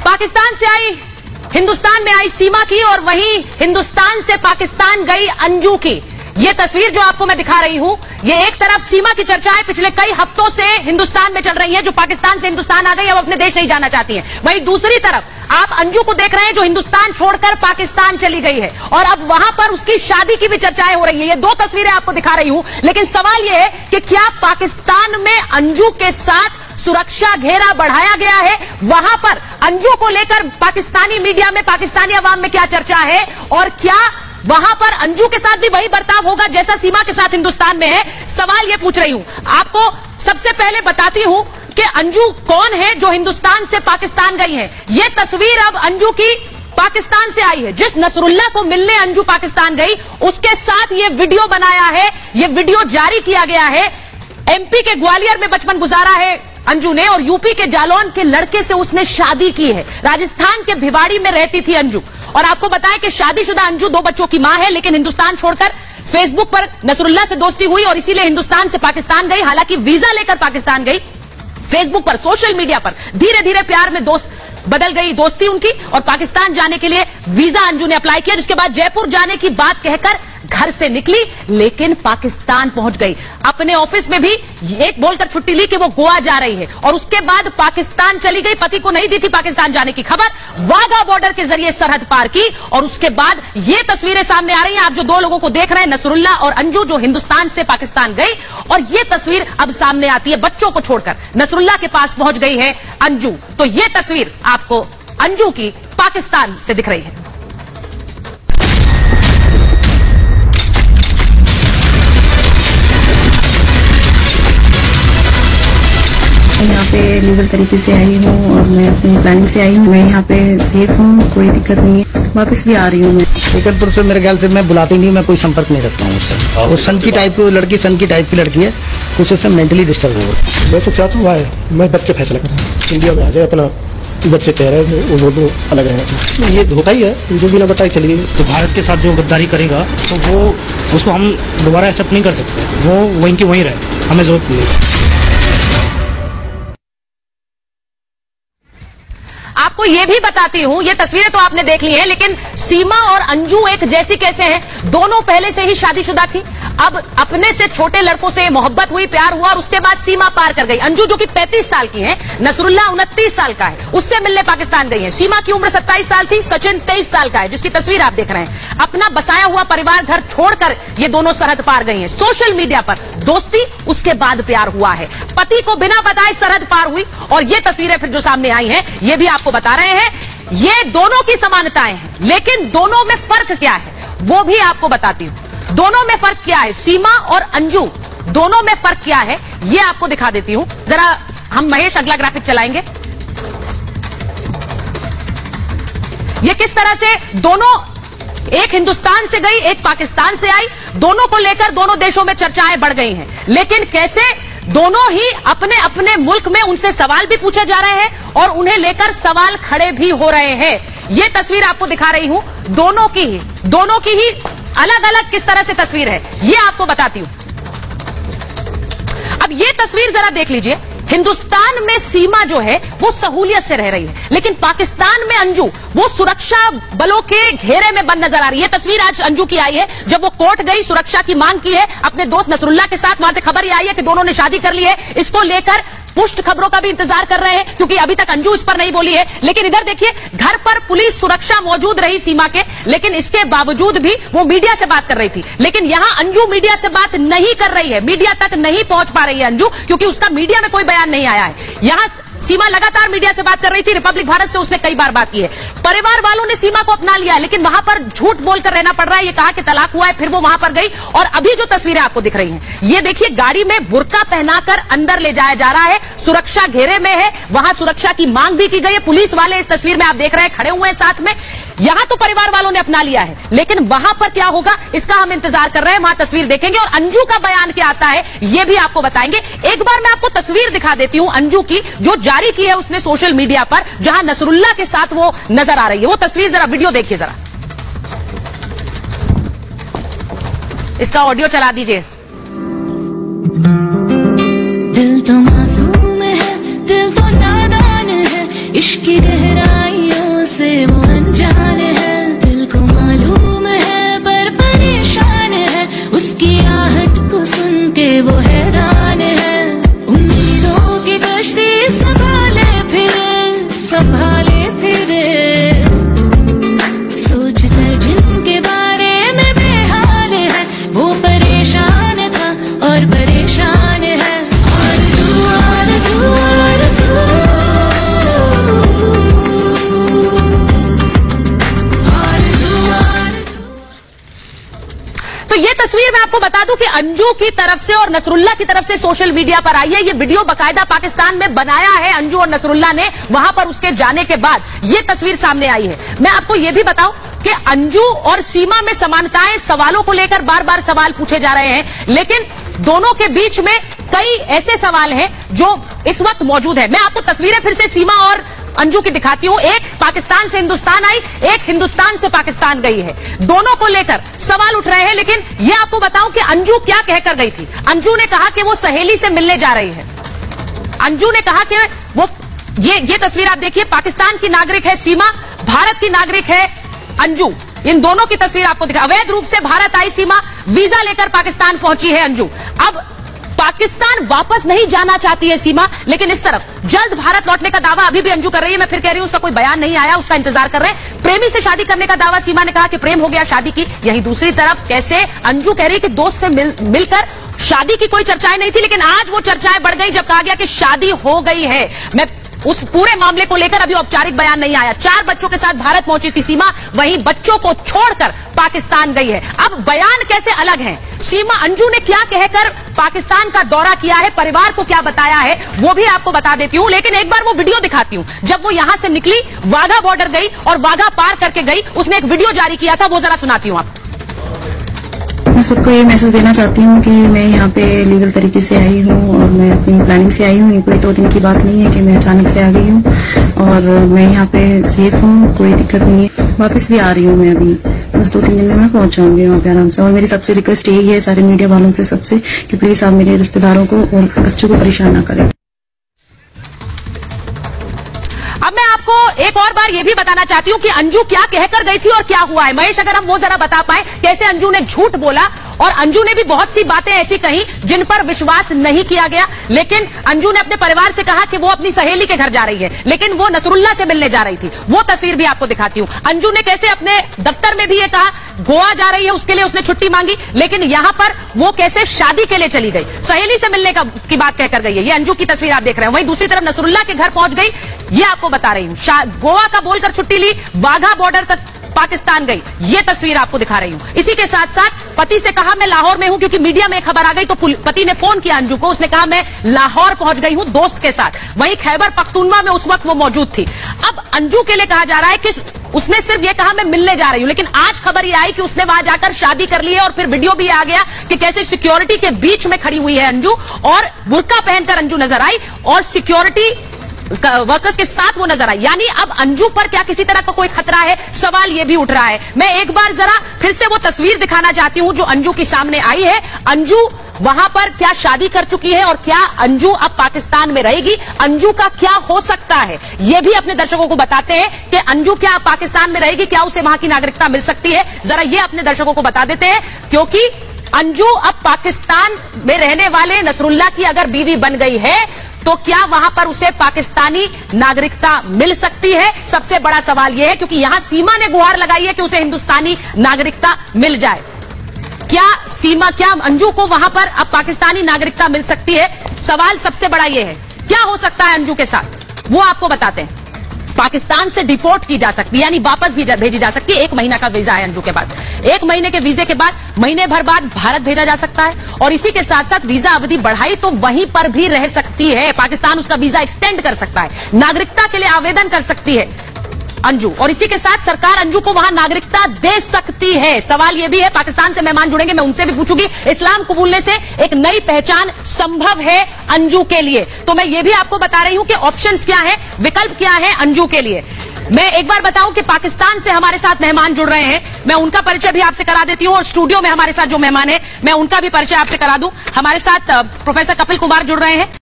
पाकिस्तान से आई, हिंदुस्तान में आई सीमा की, और वहीं हिंदुस्तान से पाकिस्तान गई अंजू की। ये तस्वीर जो आपको मैं दिखा रही हूं, ये एक तरफ सीमा की चर्चाएं पिछले कई हफ्तों से हिंदुस्तान में चल रही हैं, जो पाकिस्तान से हिंदुस्तान आ गई, अब अपने देश नहीं जाना चाहती हैं। वहीं दूसरी तरफ आप अंजू को देख रहे हैं, जो हिंदुस्तान छोड़कर पाकिस्तान चली गई है, और अब वहां पर उसकी शादी की भी चर्चाएं हो रही है। ये दो तस्वीरें आपको दिखा रही हूं, लेकिन सवाल यह है कि क्या पाकिस्तान में अंजू के साथ सुरक्षा घेरा बढ़ाया गया है? वहां पर अंजू को लेकर पाकिस्तानी मीडिया में, पाकिस्तानी अवाम में क्या चर्चा है, और क्या वहां पर अंजू के साथ भी वही बर्ताव होगा जैसा सीमा के साथ हिंदुस्तान में है? सवाल ये पूछ रही हूं। आपको सबसे पहले बताती हूं कि अंजू कौन है जो हिंदुस्तान से पाकिस्तान गई है। ये तस्वीर अब अंजू की पाकिस्तान से आई है। जिस नसरुल्लाह को मिलने अंजू पाकिस्तान गई, उसके साथ ये वीडियो बनाया है, ये वीडियो जारी किया गया है। एमपी के ग्वालियर में बचपन गुजारा है अंजू ने, और यूपी के जालौन के लड़के से उसने शादी की है। राजस्थान के भिवाड़ी में रहती थी अंजू, और आपको बताएं कि शादीशुदा अंजू 2 बच्चों की मां है, लेकिन हिंदुस्तान छोड़कर फेसबुक पर नसरुल्लाह से दोस्ती हुई और इसीलिए हिंदुस्तान से पाकिस्तान गई। हालांकि वीजा लेकर पाकिस्तान गई, फेसबुक पर, सोशल मीडिया पर धीरे धीरे प्यार में बदल गई दोस्ती उनकी, और पाकिस्तान जाने के लिए वीजा अंजू ने अप्लाई किया, जिसके बाद जयपुर जाने की बात कहकर घर से निकली, लेकिन पाकिस्तान पहुंच गई। अपने ऑफिस में भी एक बोलकर छुट्टी ली कि वो गोवा जा रही है, और उसके बाद पाकिस्तान चली गई। पति को नहीं दी थी पाकिस्तान जाने की खबर, वाघा बॉर्डर के जरिए सरहद पार की, और उसके बाद ये तस्वीरें सामने आ रही हैं। आप जो 2 लोगों को देख रहे हैं, नसरुल्लाह और अंजू, जो हिंदुस्तान से पाकिस्तान गई, और ये तस्वीर अब सामने आती है। बच्चों को छोड़कर नसरुल्लाह के पास पहुंच गई है अंजू। तो ये तस्वीर आपको अंजू की पाकिस्तान से दिख रही है। यहाँ पे लीगल तरीके से आई हूँ, और मैं अपनी प्लानिंग से आई हूँ। मैं यहाँ पे सेफ हूँ, कोई दिक्कत नहीं है। वापस भी आ रही हूँ मैं। टिकटपुर से मेरे ख्याल से मैं बुलाती नहीं, मैं कोई संपर्क नहीं रखता हूँ उससे। वो सन की टाइप की लड़की, सन की टाइप की लड़की है, कुछ उससे मेंटली डिस्टर्ब हो गया। मैं तो चाहता हूँ भाई, मैं बच्चे फैसला करें, इंडिया में आ जाए, अपना बच्चे कह रहे हैं वो दो अलग रहेगा। ये धोखा ही है, जो बिना बताए चली गई। तो भारत के साथ जो गद्दारी करेगा, तो वो उसको हम दोबारा एक्सेप्ट नहीं कर सकते। वो वहीं की वहीं रहे, हमें जरूरत नहीं है। आपको ये भी बताती हूं, ये तस्वीरें तो आपने देख ली हैं, लेकिन सीमा और अंजू एक जैसी कैसे हैं? दोनों पहले से ही शादीशुदा थी। अब अपने से छोटे लड़कों से मोहब्बत हुई, प्यार हुआ, और उसके बाद सीमा पार कर गई। अंजू जो कि 35 साल की है, नसरुल्लाह 29 साल का है, उससे मिलने पाकिस्तान गई है। सीमा की उम्र 27 साल थी, सचिन 23 साल का है, जिसकी तस्वीर आप देख रहे हैं। अपना बसाया हुआ परिवार घर छोड़कर ये दोनों सरहद पार गई हैं। सोशल मीडिया पर दोस्ती, उसके बाद प्यार हुआ है। पति को बिना बताए सरहद पार हुई, और ये तस्वीरें फिर जो सामने आई हैं, ये भी आपको बता रहे हैं। ये दोनों की समानताएं हैं, लेकिन दोनों में फर्क क्या है वो भी आपको बताती हूं। दोनों में फर्क क्या है, सीमा और अंजू, दोनों में फर्क क्या है, ये आपको दिखा देती हूं। जरा हम महेश अगला ग्राफिक चलाएंगे। ये किस तरह से दोनों, एक हिंदुस्तान से गई, एक पाकिस्तान से आई, दोनों को लेकर दोनों देशों में चर्चाएं बढ़ गई हैं, लेकिन कैसे दोनों ही अपने अपने मुल्क में उनसे सवाल भी पूछे जा रहे हैं, और उन्हें लेकर सवाल खड़े भी हो रहे हैं। ये तस्वीर आपको दिखा रही हूं, दोनों की ही अलग अलग किस तरह से तस्वीर है, ये आपको बताती हूं। अब ये तस्वीर जरा देख लीजिए। हिंदुस्तान में सीमा जो है वो सहूलियत से रह रही है, लेकिन पाकिस्तान में अंजू वो सुरक्षा बलों के घेरे में बंद नजर आ रही है। तस्वीर आज अंजू की आई है, जब वो कोर्ट गई, सुरक्षा की मांग की है अपने दोस्त नसरुल्लाह के साथ। वहां से खबर ये आई है कि दोनों ने शादी कर ली है। इसको लेकर पुष्ट खबरों का भी इंतजार कर रहे हैं, क्योंकि अभी तक अंजू इस पर नहीं बोली है। लेकिन इधर देखिए, घर पर पुलिस सुरक्षा मौजूद रही सीमा के, लेकिन इसके बावजूद भी वो मीडिया से बात कर रही थी। लेकिन यहां अंजू मीडिया से बात नहीं कर रही है, मीडिया तक नहीं पहुंच पा रही है अंजू, क्योंकि उसका मीडिया में कोई बयान नहीं आया है। यहां सीमा लगातार मीडिया से बात कर रही थी, रिपब्लिक भारत से उसने कई बार बात की है। परिवार वालों ने सीमा को अपना लिया है, लेकिन वहां पर झूठ बोलकर रहना पड़ रहा है। ये कहा कि तलाक हुआ है, फिर वो वहां पर गई, और अभी जो तस्वीरें आपको दिख रही हैं, ये देखिए, गाड़ी में बुर्का पहनाकर अंदर ले जाया जा रहा है, सुरक्षा घेरे में है, वहां सुरक्षा की मांग भी की गई है। पुलिस वाले इस तस्वीर में आप देख रहे हैं खड़े हुए हैं साथ में। यहां तो परिवार वालों ने अपना लिया है, लेकिन वहां पर क्या होगा इसका हम इंतजार कर रहे हैं। वहां तस्वीर देखेंगे, और अंजू का बयान क्या आता है ये भी आपको बताएंगे। एक बार मैं आपको तस्वीर दिखा देती हूं अंजू की, जो जारी की है उसने सोशल मीडिया पर, जहां नसरुल्लाह के साथ वो नजर आ रही है। वो तस्वीर जरा, वीडियो देखिए जरा, इसका ऑडियो चला दीजिए। दिल तो मासूम है, दिल तो नादान है, इश्क की गहराई बता दूं कि अंजू की तरफ से और नसरुल्ला की तरफ से सोशल मीडिया पर आई है। ये वीडियो बाकायदा पाकिस्तान में बनाया है अंजू और नसरुल्ला ने, वहां पर उसके जाने के बाद ये तस्वीर सामने आई है। मैं आपको यह भी बताऊं कि अंजू और सीमा में समानताएं, सवालों को लेकर बार बार सवाल पूछे जा रहे हैं, लेकिन दोनों के बीच में कई ऐसे सवाल हैं जो इस वक्त मौजूद है। मैं आपको तस्वीरें फिर से सीमा और अंजू की दिखाती हूं। एक पाकिस्तान से हिंदुस्तान आई, एक हिंदुस्तान से पाकिस्तान गई है। दोनों को लेकर सवाल उठ रहे हैं, लेकिन ये आपको बताऊं कि अंजू क्या कहकर गई थी। अंजू ने कहा कि वो सहेली से मिलने जा रही है। अंजू ने कहा कि वो ये तस्वीर आप देखिए, पाकिस्तान की नागरिक है सीमा, भारत की नागरिक है अंजू। इन दोनों की तस्वीर आपको दिखा। अवैध रूप से भारत आई सीमा, वीजा लेकर पाकिस्तान पहुंची है अंजू। अब पाकिस्तान वापस नहीं जाना चाहती है सीमा, लेकिन इस तरफ जल्द भारत लौटने का दावा अभी भी अंजू कर रही है। मैं फिर कह रही हूं, उसका कोई बयान नहीं आया, उसका इंतजार कर रहे हैं। प्रेमी से शादी करने का दावा, सीमा ने कहा कि प्रेम हो गया, शादी की। यही दूसरी तरफ कैसे अंजू कह रही कि दोस्त से मिलकर शादी की कोई चर्चाएं नहीं थी, लेकिन आज वो चर्चाएं बढ़ गई जब कहा गया कि शादी हो गई है। मैं उस पूरे मामले को लेकर अभी औपचारिक बयान नहीं आया। 4 बच्चों के साथ भारत पहुंची थी सीमा, वहीं बच्चों को छोड़कर पाकिस्तान गई है। अब बयान कैसे अलग हैं? सीमा, अंजू ने क्या कहकर पाकिस्तान का दौरा किया है, परिवार को क्या बताया है, वो भी आपको बता देती हूं। लेकिन एक बार वो वीडियो दिखाती हूं जब वो यहां से निकली, वाघा बॉर्डर गई और वाघा पार करके गई। उसने एक वीडियो जारी किया था, वो जरा सुनाती हूं आप। मैं सबको ये मैसेज देना चाहती हूँ कि मैं यहाँ पे लीगल तरीके से आई हूँ और मैं अपनी प्लानिंग से आई हूँ। ये कोई 2 दिन की बात नहीं है कि मैं अचानक से आ गई हूँ और मैं यहाँ पे सेफ हूँ, कोई दिक्कत नहीं है। वापस भी आ रही हूँ मैं अभी, बस 2-3 दिन में मैं पहुंच जाऊंगी वहाँ पे आराम से। और मेरी सबसे रिक्वेस्ट यही है सारे मीडिया वालों से सबसे कि प्लीज आप मेरे रिश्तेदारों को और बच्चों को परेशान ना करें। अब मैं आपको एक और बार ये भी बताना चाहती हूं कि अंजू क्या कहकर गई थी और क्या हुआ है। महेश, अगर हम वो जरा बता पाए कैसे अंजू ने झूठ बोला, और अंजू ने भी बहुत सी बातें ऐसी कही जिन पर विश्वास नहीं किया गया। लेकिन अंजू ने अपने परिवार से कहा कि वो अपनी सहेली के घर जा रही है, लेकिन वो नसरुल्ला से मिलने जा रही थी। वो तस्वीर भी आपको दिखाती हूं। अंजू ने कैसे अपने दफ्तर में भी ये कहा गोवा जा रही है, उसके लिए उसने छुट्टी मांगी, लेकिन यहां पर वो कैसे शादी के लिए चली गई, सहेली से मिलने की बात कहकर गई है। ये अंजू की तस्वीर आप देख रहे हैं। वहीं दूसरी तरफ नसरुल्ला के घर पहुंच गई, ये आपको बता रही हूं। गोवा का बोलकर छुट्टी ली, वाघा बॉर्डर तक पाकिस्तान गई, ये तस्वीर आपको दिखा रही हूं। इसी के साथ साथ पति से कहा मैं लाहौर में हूं, क्योंकि मीडिया में खबर आ गई तो पति ने फोन किया अंजू को। उसने कहा मैं लाहौर पहुंच गई हूं दोस्त के साथ। वहीं खैबर पख्तूनवा में उस वक्त वो मौजूद थी। अब अंजू के लिए कहा जा रहा है कि उसने सिर्फ ये कहा मैं मिलने जा रही हूं, लेकिन आज खबर ये आई कि उसने वहां जाकर शादी कर ली है। और फिर वीडियो भी आ गया कि कैसे सिक्योरिटी के बीच में खड़ी हुई है अंजू, और बुर्का पहनकर अंजू नजर आई और सिक्योरिटी वर्कर्स के साथ वो नजर आई। यानी अब अंजू पर क्या किसी तरह का कोई खतरा है, सवाल ये भी उठ रहा है। मैं एक बार जरा फिर से वो तस्वीर दिखाना चाहती हूं जो अंजू की सामने आई है। अंजू वहां पर क्या शादी कर चुकी है और क्या अंजू अब पाकिस्तान में रहेगी, अंजू का क्या हो सकता है, ये भी अपने दर्शकों को बताते हैं कि अंजू क्या पाकिस्तान में रहेगी, क्या उसे वहां की नागरिकता मिल सकती है। जरा ये अपने दर्शकों को बता देते हैं, क्योंकि अंजू अब पाकिस्तान में रहने वाले नसरुल्ला की अगर बीवी बन गई है तो क्या वहां पर उसे पाकिस्तानी नागरिकता मिल सकती है। सबसे बड़ा सवाल यह है, क्योंकि यहां सीमा ने गुहार लगाई है कि उसे हिंदुस्तानी नागरिकता मिल जाए। क्या अंजू को वहां पर अब पाकिस्तानी नागरिकता मिल सकती है, सवाल सबसे बड़ा यह है। क्या हो सकता है अंजू के साथ, वो आपको बताते हैं। पाकिस्तान से डिपोर्ट की जा सकती है, यानी वापस भी भेजी जा सकती है। 1 महीना का वीजा है अंजू के पास। 1 महीने के वीजे के बाद महीने भर बाद भारत भेजा जा सकता है, और इसी के साथ साथ वीजा अवधि बढ़ाई तो वहीं पर भी रह सकती है। पाकिस्तान उसका वीजा एक्सटेंड कर सकता है, नागरिकता के लिए आवेदन कर सकती है अंजू, और इसी के साथ सरकार अंजू को वहां नागरिकता दे सकती है। सवाल यह भी है, पाकिस्तान से मेहमान जुड़ेंगे, मैं उनसे भी पूछूंगी, इस्लाम कबूलने से एक नई पहचान संभव है अंजू के लिए। तो मैं ये भी आपको बता रही हूं कि ऑप्शंस क्या है, विकल्प क्या है अंजू के लिए। मैं एक बार बताऊं कि पाकिस्तान से हमारे साथ मेहमान जुड़ रहे हैं, मैं उनका परिचय भी आपसे करा देती हूं, और स्टूडियो में हमारे साथ जो मेहमान है मैं उनका भी परिचय आपसे करा दूं। हमारे साथ प्रोफेसर कपिल कुमार जुड़ रहे हैं।